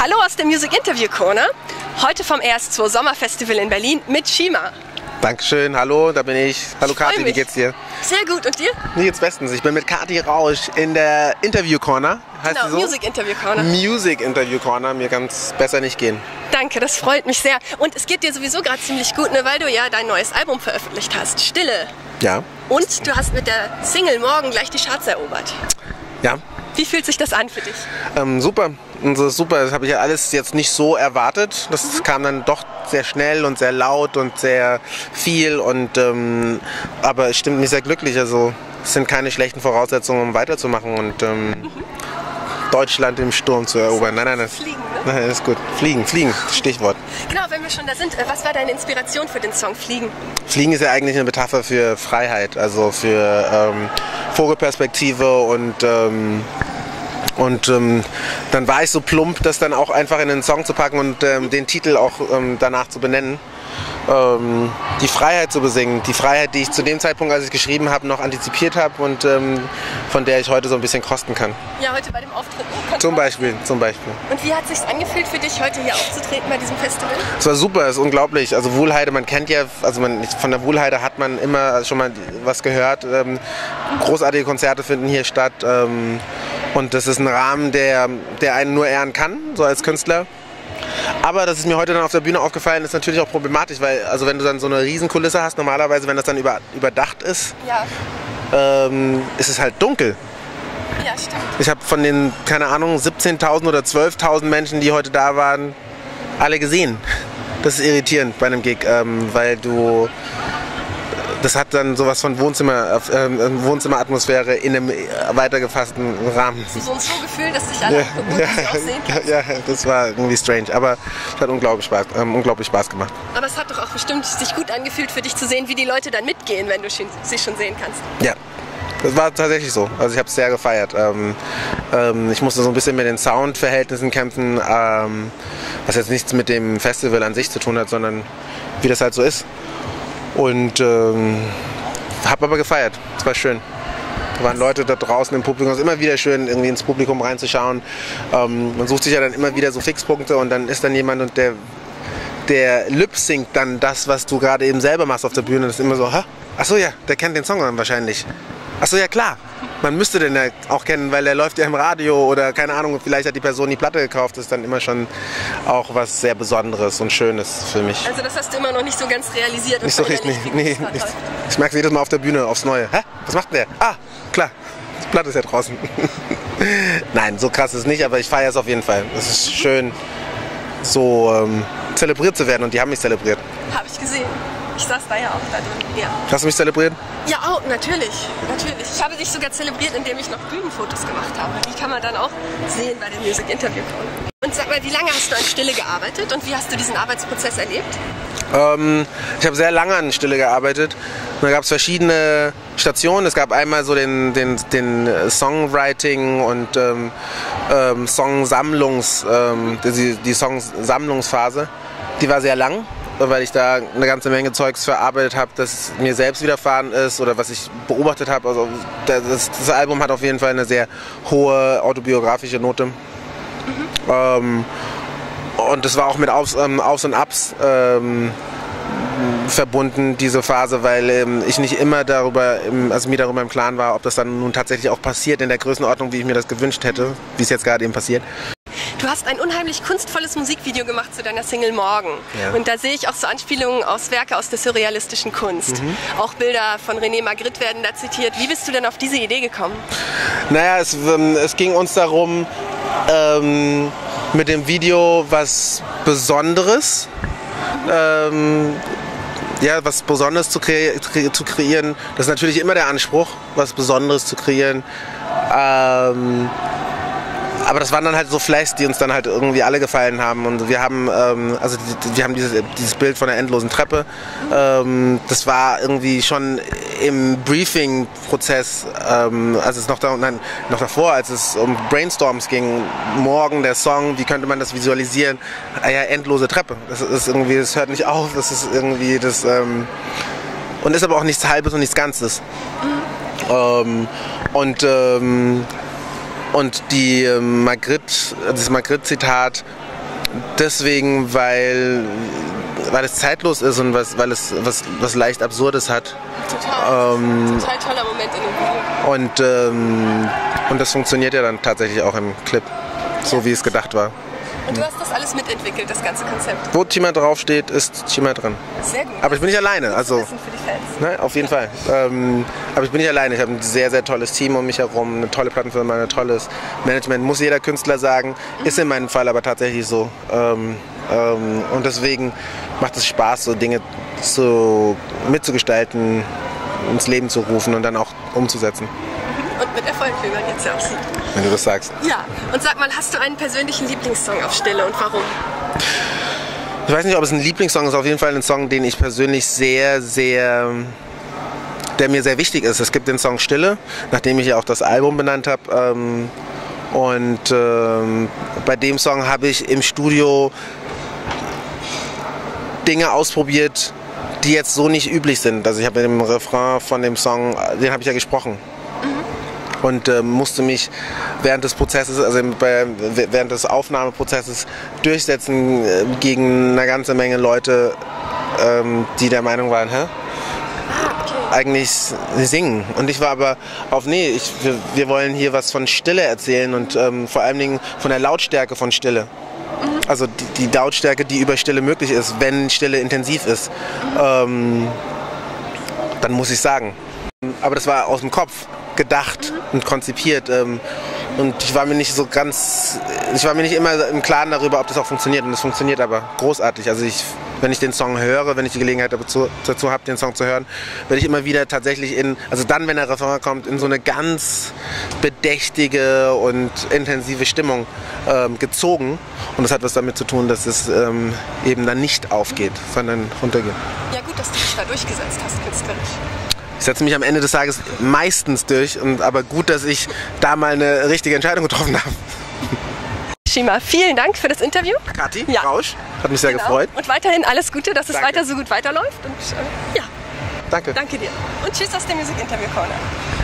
Hallo aus der Music Interview Corner. Heute vom RS2 Sommerfestival in Berlin mit Shima. Dankeschön, hallo, da bin ich. Hallo Kathi, wie geht's dir? Sehr gut, und dir? Mir geht's bestens. Ich bin mit Kathi Rausch in der Interview Corner. Heißt Genau, die so? Music Interview Corner. Music Interview Corner, mir kann es besser nicht gehen. Danke, das freut mich sehr. Und es geht dir sowieso gerade ziemlich gut, ne, weil du ja dein neues Album veröffentlicht hast, Stille. Ja. Und du hast mit der Single Morgen gleich die Charts erobert. Ja. Wie fühlt sich das an für dich? Super. Also super, das habe ich ja alles jetzt nicht so erwartet. Das kam dann doch sehr schnell und sehr laut und sehr viel. Aber es stimmt mich sehr glücklich. Also es sind keine schlechten Voraussetzungen, um weiterzumachen und Deutschland im Sturm zu erobern. Nein. Fliegen, ne? Nein, ist gut. Fliegen, Stichwort. Genau, wenn wir schon da sind, was war deine Inspiration für den Song Fliegen? Fliegen ist ja eigentlich eine Metapher für Freiheit, also für Vogelperspektive und dann war ich so plump, das dann auch einfach in den Song zu packen und den Titel auch danach zu benennen. Die Freiheit zu besingen, die Freiheit, die ich zu dem Zeitpunkt, als ich geschrieben habe, noch antizipiert habe und von der ich heute so ein bisschen kosten kann. Ja, heute bei dem Auftritt. Zum Beispiel. Und wie hat es sich angefühlt für dich, heute hier aufzutreten bei diesem Festival? Es war super, es ist unglaublich. Also Wuhlheide, man kennt ja, von der Wuhlheide hat man immer schon mal was gehört. Großartige Konzerte finden hier statt. Und das ist ein Rahmen, der einen nur ehren kann, so als Künstler. Aber das ist mir heute dann auf der Bühne aufgefallen, ist natürlich auch problematisch, weil also wenn du dann so eine Riesenkulisse hast, normalerweise, wenn das dann überdacht ist, ja. Ist es halt dunkel. Ja, stimmt. Ich habe von den, keine Ahnung, 17.000 oder 12.000 Menschen, die heute da waren, alle gesehen. Das ist irritierend bei einem Gig, weil das hat dann sowas von Wohnzimmeratmosphäre in einem weitergefassten Rahmen. So ein Gefühl, dass sich alle angucken und sie auch sehen kannst. Ja, das war irgendwie strange, aber es hat unglaublich Spaß gemacht. Aber es hat doch auch bestimmt sich gut angefühlt für dich zu sehen, wie die Leute dann mitgehen, wenn du sie schon sehen kannst. Ja, das war tatsächlich so. Also ich habe es sehr gefeiert. Ich musste so ein bisschen mit den Soundverhältnissen kämpfen, was jetzt nichts mit dem Festival an sich zu tun hat, sondern wie das halt so ist. Und habe aber gefeiert. Es war schön. Da waren Leute da draußen im Publikum. Es ist immer wieder schön, irgendwie ins Publikum reinzuschauen. Man sucht sich ja dann immer wieder so Fixpunkte und dann ist dann jemand und der lip-synkt dann das, was du gerade eben selber machst auf der Bühne. Das ist immer so, ach so, ja, der kennt den Song dann wahrscheinlich. Ach so, ja klar. Man müsste den ja auch kennen, weil der läuft ja im Radio oder keine Ahnung, vielleicht hat die Person die Platte gekauft. Das ist dann immer schon auch was sehr Besonderes und Schönes für mich. Also das hast du immer noch nicht so ganz realisiert? Nicht so richtig, nee. Ich merke es jedes Mal auf der Bühne aufs Neue. Hä? Was macht der? Ah, klar, die Platte ist ja draußen. Nein, so krass ist es nicht, aber ich feiere es auf jeden Fall. Es ist schön, so zelebriert zu werden und die haben mich zelebriert. Habe ich gesehen. Ich saß da ja auch da drin. Ja. Hast du mich zelebriert? Ja, auch, natürlich. Ich habe dich sogar zelebriert, indem ich noch Bühnenfotos gemacht habe. Die kann man dann auch sehen bei dem Music Interview. Und sag mal, wie lange hast du an Stille gearbeitet und wie hast du diesen Arbeitsprozess erlebt? Ich habe sehr lange an Stille gearbeitet. Da gab es verschiedene Stationen. Es gab einmal so den Songwriting und die Songsammlungsphase. Die war sehr lang, weil ich da eine ganze Menge Zeugs verarbeitet habe, das mir selbst widerfahren ist oder was ich beobachtet habe. Also das Album hat auf jeden Fall eine sehr hohe autobiografische Note. Und das war auch mit Aufs und Ups verbunden, diese Phase, weil ich nicht immer mir darüber im Klaren war, ob das dann nun tatsächlich auch passiert in der Größenordnung, wie ich mir das gewünscht hätte, wie es jetzt gerade eben passiert. Du hast ein unheimlich kunstvolles Musikvideo gemacht zu deiner Single Morgen. Ja. Und da sehe ich auch so Anspielungen aus Werke aus der surrealistischen Kunst. Auch Bilder von René Magritte werden da zitiert. Wie bist du denn auf diese Idee gekommen? Naja, es ging uns darum, mit dem Video was Besonderes, was Besonderes zu kreieren. Das ist natürlich immer der Anspruch, was Besonderes zu kreieren. Aber das waren dann halt so Flashes, die uns dann halt irgendwie alle gefallen haben. Und wir haben, dieses Bild von der endlosen Treppe. Das war irgendwie schon im Briefing-Prozess, als es noch davor, als es um Brainstorms ging, morgen der Song, wie könnte man das visualisieren? Ja, endlose Treppe. Das ist irgendwie, das hört nicht auf. Das ist irgendwie das und ist aber auch nichts Halbes und nichts Ganzes. Und das Magritte-Zitat Deswegen, weil es zeitlos ist und weil es was leicht Absurdes hat. Total. Total toller Moment in dem Video. Und das funktioniert ja dann tatsächlich auch im Clip, so wie es gedacht war. Und du hast das alles mitentwickelt, das ganze Konzept. Wo Chima draufsteht, ist Chima drin. Sehr gut. Aber ich bin nicht alleine. Also, für die Fans. Ne, auf jeden Fall. Aber ich bin nicht alleine. Ich habe ein sehr, sehr tolles Team um mich herum, eine tolle Plattenfirma, ein tolles Management. Muss jeder Künstler sagen. Ist in meinem Fall aber tatsächlich so. Und deswegen macht es Spaß, so Dinge mitzugestalten, ins Leben zu rufen und dann auch umzusetzen. Und mit Erfolg, wie man jetzt ja auch sieht. Wenn du das sagst. Ja, und sag mal, hast du einen persönlichen Lieblingssong auf Stille und warum? Ich weiß nicht, ob es ein Lieblingssong ist, auf jeden Fall ein Song, den ich persönlich der mir sehr wichtig ist. Es gibt den Song Stille, nachdem ich ja auch das Album benannt habe. Bei dem Song habe ich im Studio Dinge ausprobiert, die jetzt so nicht üblich sind. Also ich habe mit dem Refrain von dem Song, den habe ich ja gesprochen. Und musste mich während des Prozesses, also während des Aufnahmeprozesses durchsetzen gegen eine ganze Menge Leute, die der Meinung waren, eigentlich singen. Und ich war aber wir wollen hier was von Stille erzählen und vor allen Dingen von der Lautstärke von Stille. Also die Lautstärke, die über Stille möglich ist, wenn Stille intensiv ist. Dann muss ich sagen. Aber das war aus dem Kopf gedacht und konzipiert. Und ich war mir nicht immer im Klaren darüber, ob das auch funktioniert. Und es funktioniert aber großartig. Also wenn ich den Song höre, wenn ich die Gelegenheit dazu habe, den Song zu hören, werde ich immer wieder tatsächlich dann, wenn der Refrain kommt, in so eine ganz bedächtige und intensive Stimmung gezogen. Und das hat was damit zu tun, dass es eben dann nicht aufgeht, sondern runtergeht. Ja, gut, dass du dich da durchgesetzt hast, künstlerisch. Ich setze mich am Ende des Tages meistens durch, aber gut, dass ich da mal eine richtige Entscheidung getroffen habe. Chima, vielen Dank für das Interview. Kathi, Rausch, hat mich sehr gefreut. Und weiterhin alles Gute, dass es weiter so gut weiterläuft. Und ja, danke. Danke dir. Und tschüss aus dem Music Interview Corner.